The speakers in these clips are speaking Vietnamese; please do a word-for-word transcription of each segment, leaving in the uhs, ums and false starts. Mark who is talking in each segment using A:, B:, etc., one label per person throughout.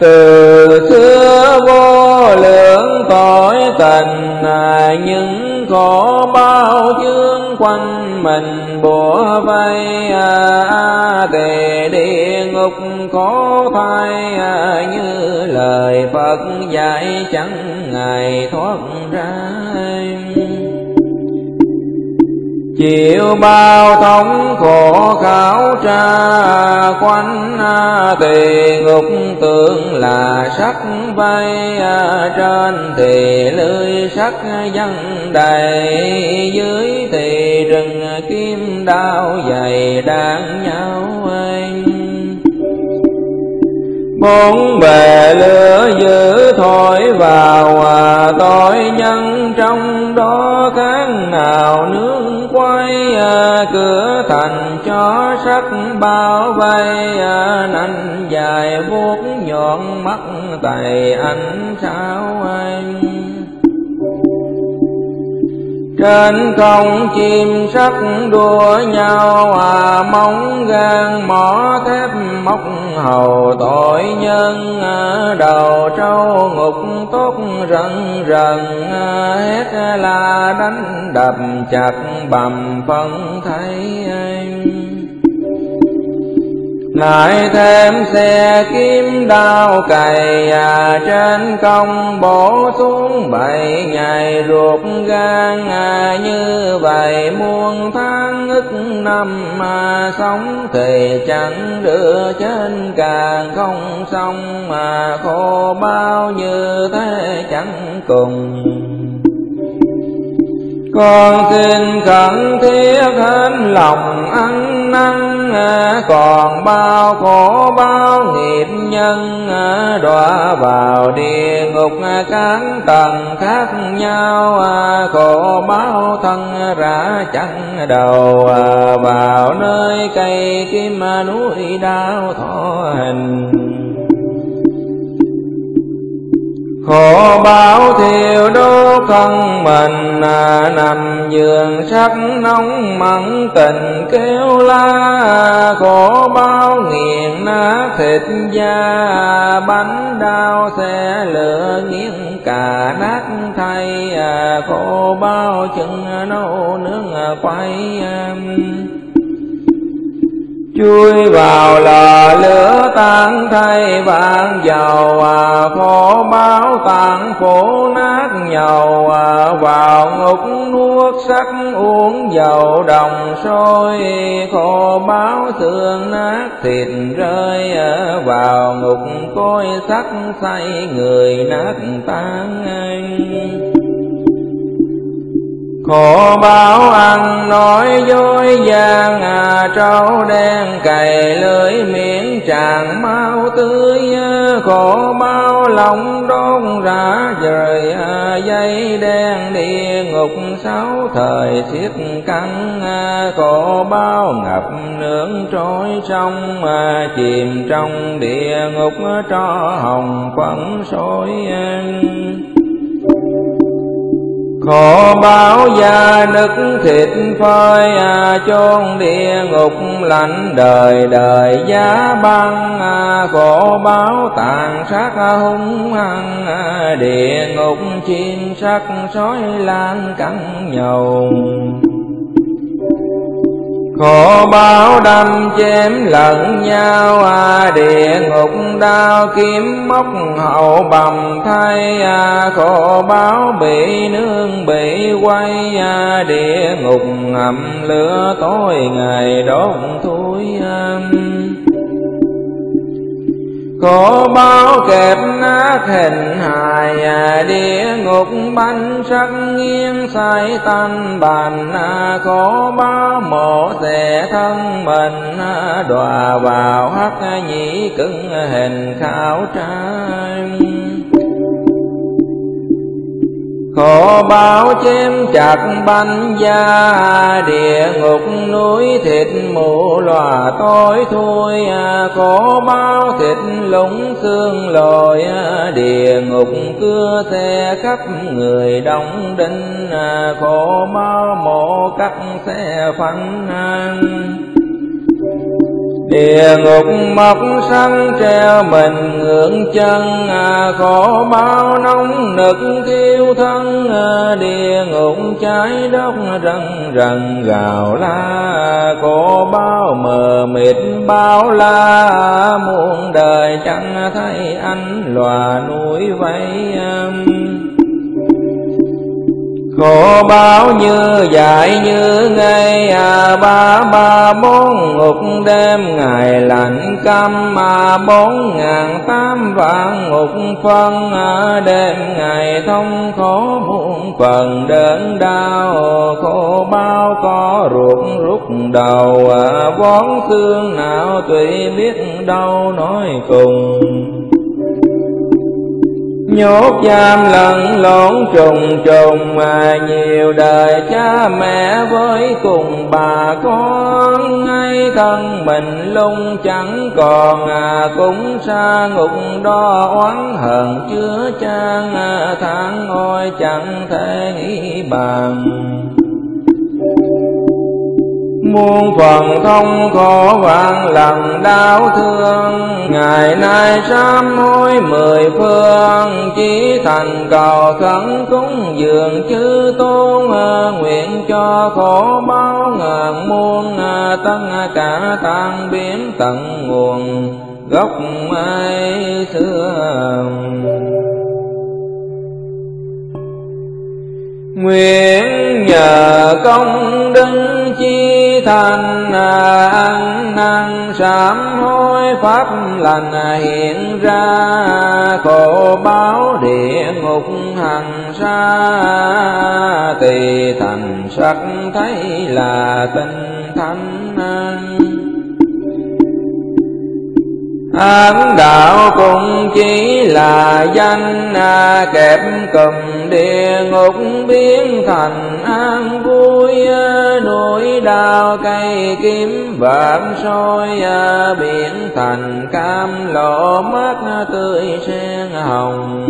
A: Từ xưa vô lượng tội tình, những khổ bao chướng quanh mình bủa vây. A tỳ địa ngục khổ thay, như lời Phật dạy chẳng ngày thoát ra. Chịu bao thống khổ khảo tra, quanh tỳ ngục tưởng là sắc vây. Trên thì lưới sắc văng đầy, dưới thì rừng kim đao dày đan nhau anh. Bốn bề lửa dữ thổi vào, tội nhân trong đó kháng nào nương quay. Cửa thành cho sắc bao vây, nanh dài vuốt nhọn mắt tay ánh sao anh. Trên không chim sắc đua nhau, à móng gan mỏ thép móc hầu tội nhân. Đầu trâu ngục tốt rần rần, hét la đánh đập chặt bầm phân thấy anh. Lại thêm xe kiếm đao cày, à trên công bổ xuống bảy ngày ruột gan. À như vậy muôn tháng ức năm, mà sống thì chẳng đưa trên càng không xong. Mà khổ bao như thế chẳng cùng. Con xin khẩn thiết hết lòng ăn năn, còn bao khổ bao nghiệp nhân. Đọa vào địa ngục các tầng khác nhau, khổ bao thân rã chẳng đầu. Vào nơi cây kim núi đau thọ hình, khổ báo thiêu đốt thân mình. Nằm giường sắc nóng mặn tình kêu la, khổ báo nghiền nát thịt da. Bánh đau xe lửa nghiến cả nát thay, khổ báo chân nấu nướng quay. Chui vào lò lửa tan thay vàng dầu, khổ báo tàn phổ nát nhầu. Vào ngục nuốt sắc uống dầu đồng sôi, khổ báo xương nát thịt rơi. Vào ngục cối sắc say người nát tan anh. Khổ báo ăn nói dối gian, à trâu đen cày lưỡi miệng tràn máu tươi. Khổ báo lòng đốn rã rời, à dây đen địa ngục sáu thời xiết căng. À khổ báo ngập nướng trôi sông, à chìm trong địa ngục tro hồng phấn sôi. Khổ báo da nứt thịt phơi, à chôn địa ngục lạnh đời đời giá băng. À khổ báo tàn sát hung hăng, à địa ngục chim sắc sói lan cắn nhầu. Khổ báo đâm chém lẫn nhau, à địa ngục đao kiếm móc hậu bầm thay. À khổ báo bị nương bị quay, à địa ngục ngầm lửa tối ngày đốt thui. Khổ báo kẹp nát hình hài, à địa ngục bánh sắc nghiêng say tanh bành. À khổ báo mổ xẻ thân mình, à đọa vào hắc nhĩ cứng hình khảo trai. Khổ báo chém chặt banh da, địa ngục núi thịt mù lòa tối thui. Khổ báo thịt lũng xương lồi, địa ngục cưa xe khắp người đông đinh. Khổ báo mổ cắt xe phanh, Địa ngục mọc sanh treo mình ngưỡng chân, khổ bao nóng nực thiêu thân. Địa ngục cháy đốt rần rần gào la, khổ bao mờ mịt bao la. Muôn đời chẳng thấy anh lòa núi vây, khổ báo như dại như ngây. À ba ba bốn ngục đêm ngày lạnh căm, mà bốn ngàn tám vạn ngục phân. À đêm ngày thông khổ muôn phần đớn đau, khổ báo có ruột rút đầu. À vón xương nào tùy biết đâu nói cùng, nhốt giam lẫn lộn trùng trùng. Mà nhiều đời cha mẹ với cùng bà con, ngay thân mình lung chẳng còn. À cũng xa ngục đó oán hờn chứa chan, tháng ôi chẳng thể nghĩ bàn. Muôn phần thông khổ vạn lần đau thương, ngày nay sám hối mười phương. Chỉ thành cầu khấn cúng dường chư tôn, nguyện cho khổ báo ngàn muôn. Tất cả tan biến tận nguồn gốc ai xưa. Nguyện nhờ công đức chi thành, ăn năn sám hối pháp lành hiện ra. Khổ báo địa ngục hằng xa, tùy thành sắc thấy là tinh thánh. Ám đạo cũng chỉ là danh, kẹp cùm địa ngục biến thành an vui. Núi đao cây kiếm vạn soi, biển thành cam lộ mắt tươi sen hồng.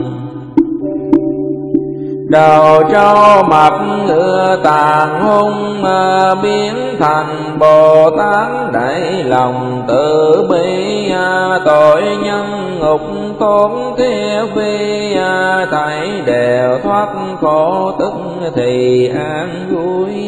A: Đầu trâu mập ngựa tàn hung, biến thành Bồ Tát đầy lòng từ bi. Tội nhân ngục tốn thiết phi, thảy đều thoát khổ tức thì an vui.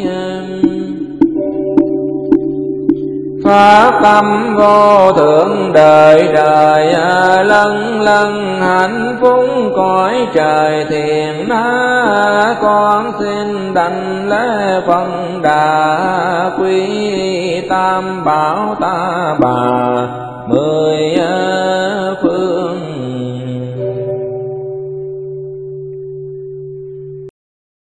A: Pháp tâm vô thượng đời đời, lân lân hạnh phúc cõi trời thiền na. Con xin đảnh lễ phân đà, quy tam bảo ta bà mười